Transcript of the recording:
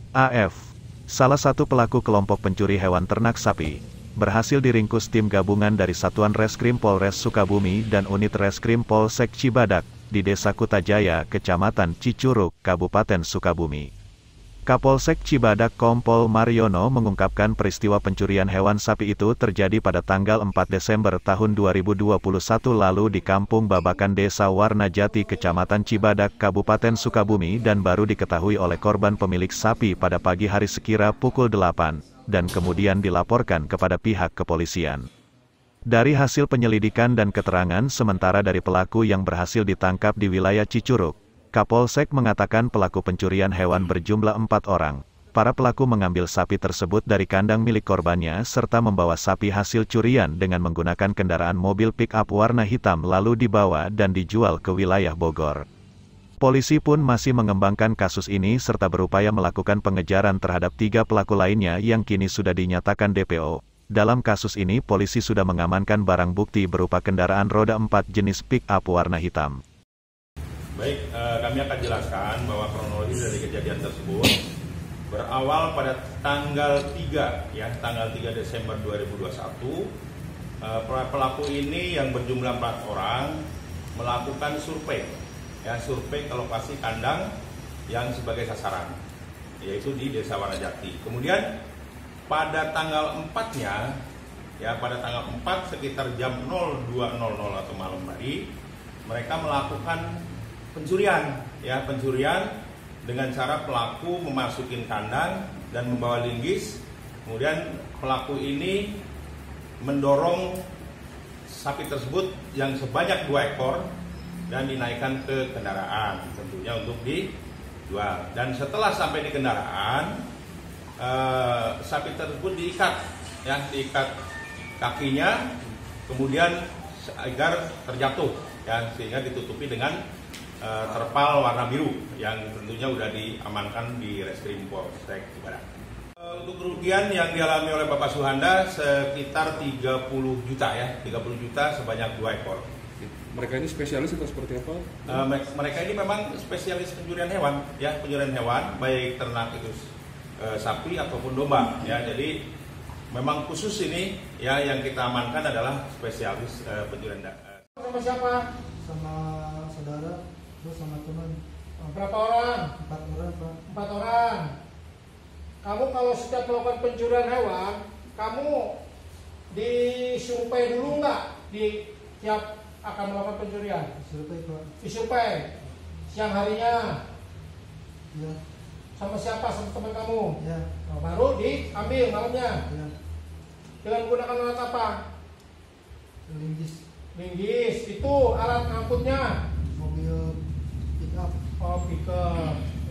AF, salah satu pelaku kelompok pencuri hewan ternak sapi, berhasil diringkus tim gabungan dari Satuan Reskrim Polres Sukabumi dan Unit Reskrim Polsek Cibadak, di Desa Kutajaya, Kecamatan Cicurug, Kabupaten Sukabumi. Kapolsek Cibadak Kompol Mariono mengungkapkan peristiwa pencurian hewan sapi itu terjadi pada tanggal 4 Desember tahun 2021 lalu di Kampung Babakan Desa Warnajati Kecamatan Cibadak Kabupaten Sukabumi dan baru diketahui oleh korban pemilik sapi pada pagi hari sekira pukul 8, dan kemudian dilaporkan kepada pihak kepolisian. Dari hasil penyelidikan dan keterangan sementara dari pelaku yang berhasil ditangkap di wilayah Cicurug, Kapolsek mengatakan pelaku pencurian hewan berjumlah 4 orang. Para pelaku mengambil sapi tersebut dari kandang milik korbannya serta membawa sapi hasil curian dengan menggunakan kendaraan mobil pick-up warna hitam lalu dibawa dan dijual ke wilayah Bogor. Polisi pun masih mengembangkan kasus ini serta berupaya melakukan pengejaran terhadap 3 pelaku lainnya yang kini sudah dinyatakan DPO. Dalam kasus ini polisi sudah mengamankan barang bukti berupa kendaraan roda 4 jenis pick-up warna hitam. Baik, kami akan jelaskan bahwa kronologi dari kejadian tersebut berawal pada tanggal 3 Desember 2021. Pelaku ini yang berjumlah 4 orang melakukan survei ke lokasi kandang yang sebagai sasaran, yaitu di Desa Warnajati. Kemudian pada tanggal 4-nya, pada tanggal 4 sekitar jam 02.00 atau malam hari, mereka melakukan pencurian dengan cara pelaku memasukin kandang dan membawa linggis. Kemudian pelaku ini mendorong sapi tersebut yang sebanyak 2 ekor dan dinaikkan ke kendaraan, tentunya untuk dijual. Dan setelah sampai di kendaraan, sapi tersebut diikat kakinya, kemudian agar terjatuh, sehingga ditutupi dengan terpal warna biru yang tentunya sudah diamankan di Reskrim Polsek Cibadak. Untuk kerugian yang dialami oleh Bapak Suhanda sekitar 30 juta sebanyak 2 ekor. Mereka ini spesialis atau seperti apa? Mereka ini memang spesialis pencurian hewan, baik ternak itu sapi ataupun domba, Jadi memang khusus ini yang kita amankan adalah spesialis pencurian. Sama siapa? Sama saudara, terus sama teman. Berapa orang? 4 orang, Pak. 4 orang. Kamu kalau setiap melakukan pencurian hewan, kamu disurvei dulu nggak di tiap akan melakukan pencurian? Survei, Pak. Disurvei. Siang harinya Ya, sama siapa? Sama teman kamu? ya, Baru diambil malamnya. ya. Dengan menggunakan alat apa? Linggis, Linggis. Itu alat angkutnya. mobil pick up. Oh, pickup.